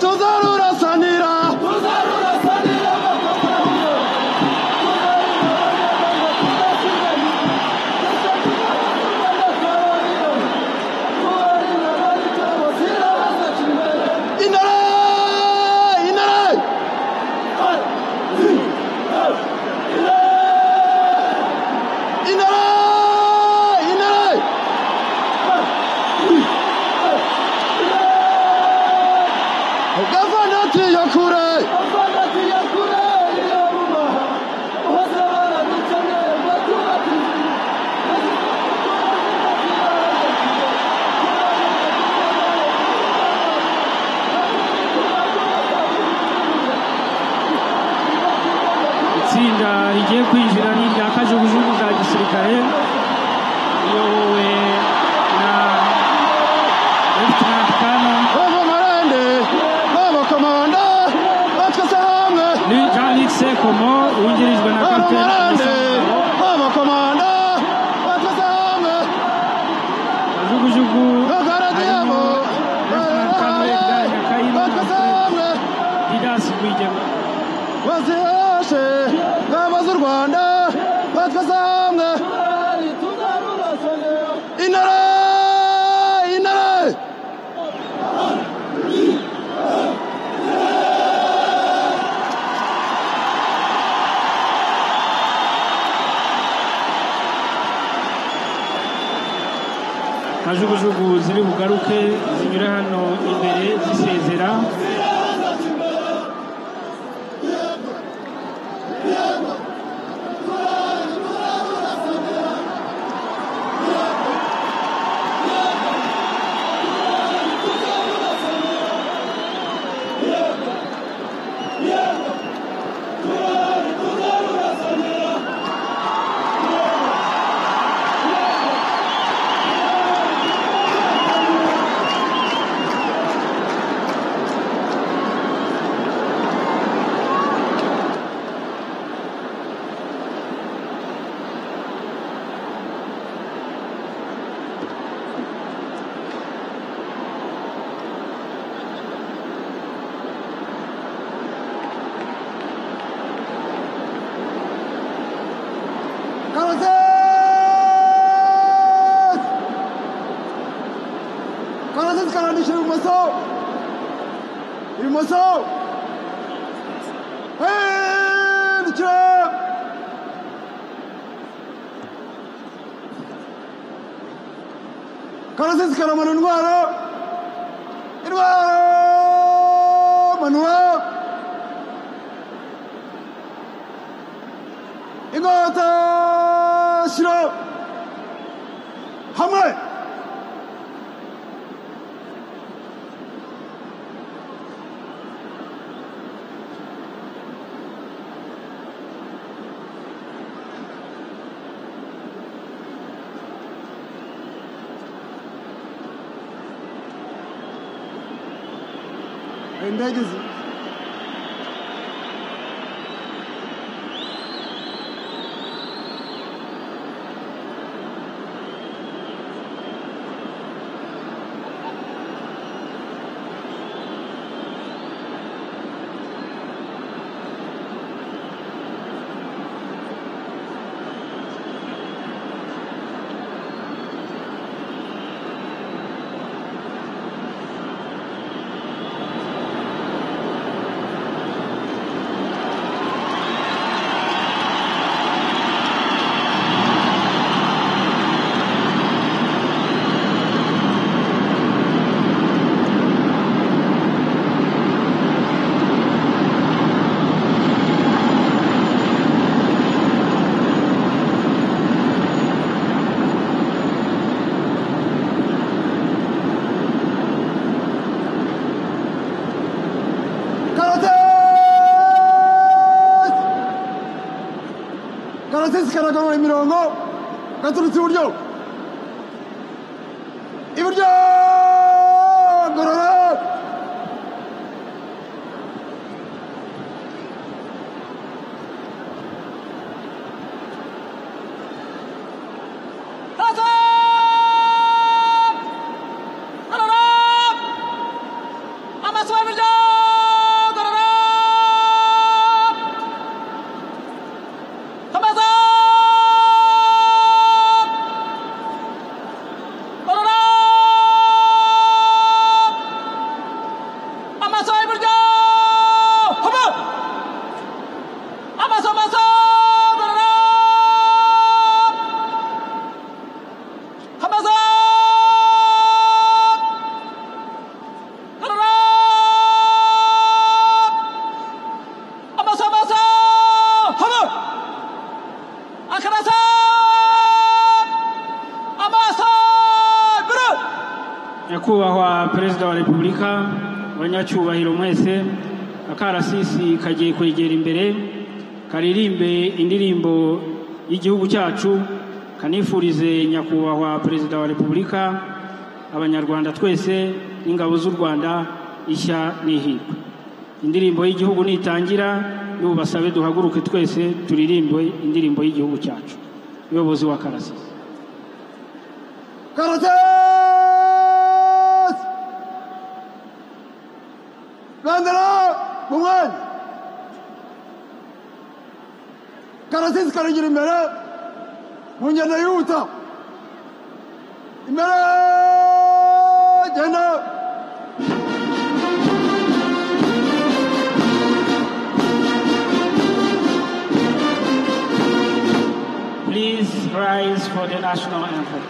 tuzarurasanira itsinda rigiye kwinjira ni irya kajugujugu za gisirikare riyobowe na Lieutenant Colonel Jean-Luc Sekomo wungirijwe na Kapiteni kajugujugu harimo Lieutenant Colonel Nyakayiro na Didas Rwigema ngabo z'u Rwanda batwasamwe intare kajugujugu ziri bugaruke zinyure hano imbere zisezera ibumoso karasisi karamana intwaro manura ingota shiro hamwe indege karasisi karagarura imirongo gaturutse iburyo gorora Amaswabida nyakubahwa perezida wa repubulika, abanyacyubahiro mwese, akarasisi kagiye kwegera imbere karirimbe indirimbo y'igihugu cyacu, kanifurize nyakubahwa perezida wa repubulika, abanyarwanda twese n'ingabo z'u Rwanda ishya n'ihirwe. Indirimbo y'igihugu nitangira n'ubasabe duhaguruke twese turirimbe indirimbo y'igihugu cyacu. Umuyobozi wa karasisi. Karasisi bandera mu mwanya. Karasisi karagira imbere mu ngendo yihuta. Imbere genda. Please rise for the national anthem.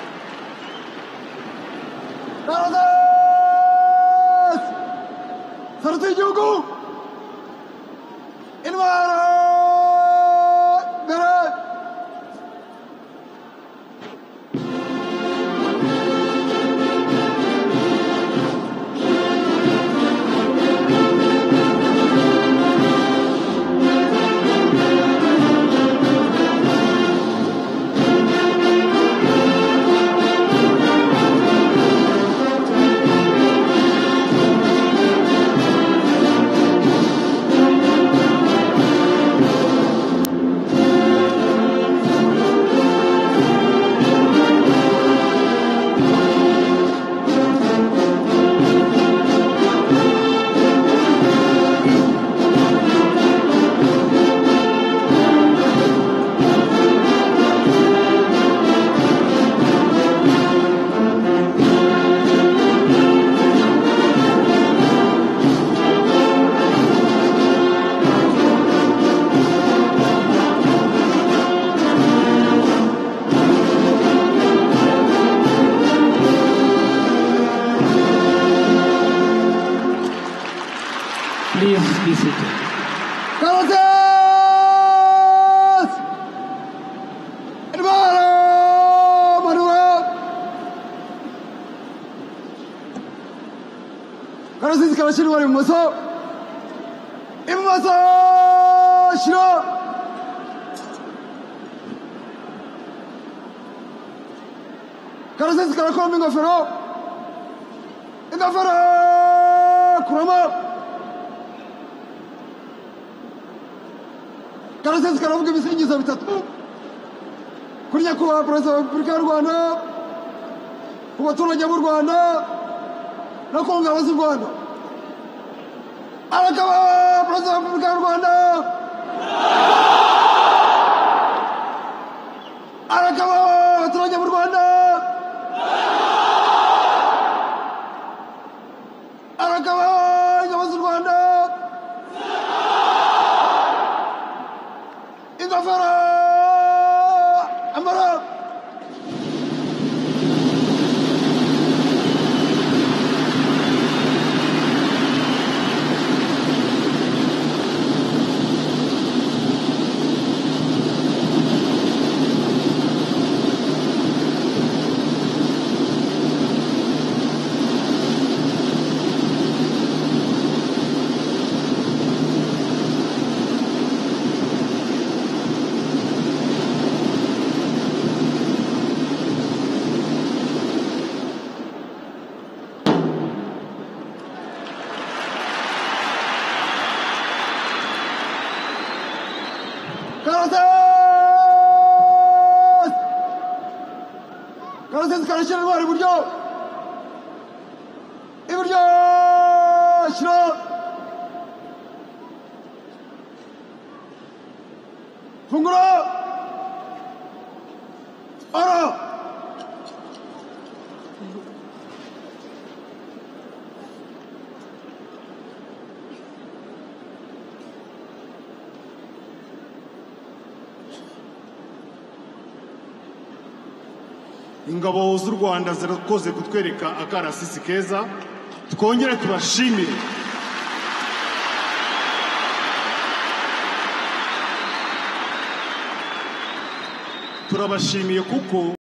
Karasisi sarıtı igihugu intwaro mbere. Please be seated. Karasisi intwaro Manuel. Karasisi karashyirwa ibumoso. Ibumoso shiro. Karasisi karakomba ingofero. Ingofero kurama. Karasisi karavuga ibisingizo bitatu kuri nyakubahwa perezida wa repubulika y'u Rwanda, ku baturage b'u Rwanda no ku ngabo z'u Rwanda. Arakaba perezida wa repubulika y'u Rwanda, arakaba abaturage b'u Rwanda, arakaba ingabo z'u Rwanda. Ingofero amara. Karasisi karashyira intwaro iburyo. Iburyo shiro. Fungura. Ara. Ingabo z'u Rwanda zirakoze kutwereka akarasisi keza, twongere tubashimire. Turabashimiye kuko